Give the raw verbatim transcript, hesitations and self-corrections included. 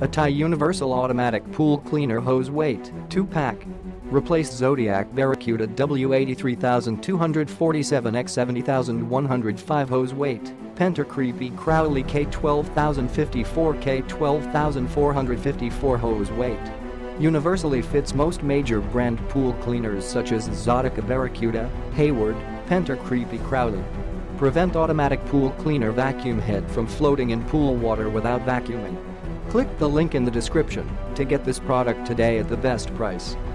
A T I E Universal Automatic Pool Cleaner Hose Weight, two pack. Replace Zodiac Baracuda W eight three two four seven X seven one oh five Hose Weight, Pentair Kreepy Krauly K one two five four K one two four five four Hose Weight. Universally fits most major brand pool cleaners such as Zodica Baracuda, Hayward, Pentair Kreepy Krauly. Prevent automatic pool cleaner vacuum head from floating in pool water without vacuuming. Click the link in the description to get this product today at the best price.